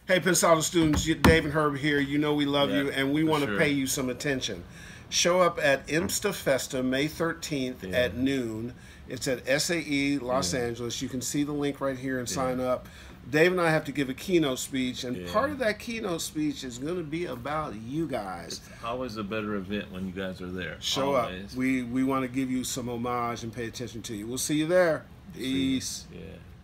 Hey, Pensado students, Dave and Herb here. You know we love you, and we want to pay you some attention. Show up at Imsta Festa, May 13th at noon. It's at SAE, Los Angeles. You can see the link right here and sign up. Dave and I have to give a keynote speech, and part of that keynote speech is going to be about you guys. It's always a better event when you guys are there. Show up. We want to give you some homage and pay attention to you. We'll see you there. Peace. Yeah.